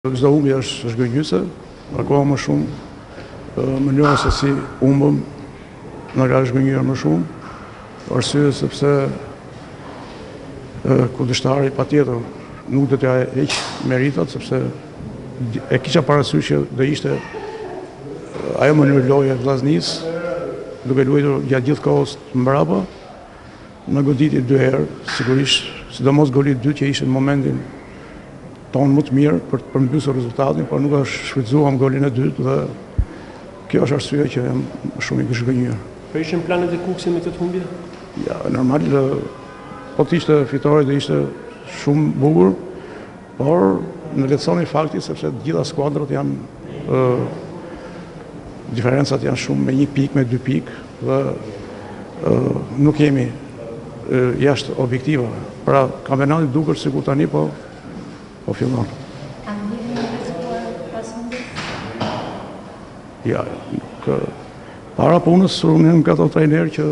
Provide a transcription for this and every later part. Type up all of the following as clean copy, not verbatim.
Çdo humbje është gënjyse, akoma më shumë mënyra se si humbëm na ka zhgënjur më shumë, arsye sepse kundërshtari patjetër nuk do t'ja heq meritat, sepse e kisha parasysh që do ishte ajo mënyrë loje vllaznisë, duke luajtur gjatë gjithë kohës mbrapa, në goditi 2 herë, sigurisht, sidomos goli 2 që ishte në momentin tonë më të mirë për të përmbysur rezultatin, por nuk është shfrytzuam golin e dytë dhe kjo është arsye që jam shumë i zhgënjur. Po ishin planet e Kuksit me këtë humbje? Ja, normal, po të ishte fitore do ishte shumë bukur, por në lehtësoni fakti sepse të gjitha skuadrat janë diferencat janë shumë me 1 pikë, me 2 pikë dhe nuk jemi jashtë objektivave. Pra kampionati duket sikur tani po fillon. A ndihni në rezultuar pas humbjes? Ja, para punës unë jam këto trajner që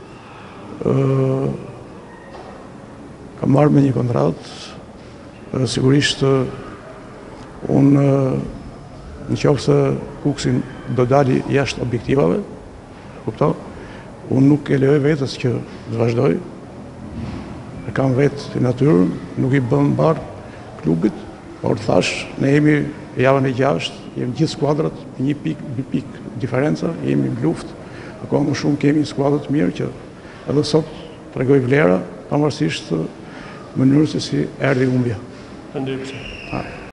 kam marrë me një kontratë. Sigurisht unë në qoftë se Kuksi do dali jashtë objektivave, kupto, unë nuk e lejoj vetes që të vazhdoj. E kam vetë natyrën, nuk i bëm mbar klubit, por thash, ne jemi javën e 6, jemi gjithë skuadrat, 1 pikë, 2 pikë diferenca, jemi në luftë, akoma më shumë kemi skuadrat mirë që edhe sot tregoj vlera, pavarësisht mënyrës se si erdhi humbja. Faleminderit.